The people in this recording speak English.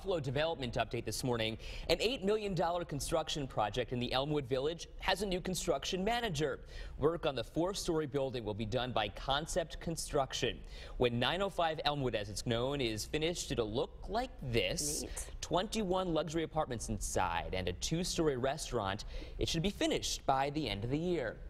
Development update this morning. An $8 million construction project in the Elmwood Village has a new construction manager. Work on the 4-story building will be done by Concept Construction. When 905 Elmwood, as it's known, is finished, it'll look like this. Neat. 21 luxury apartments inside and a 2-story restaurant. It should be finished by the end of the year.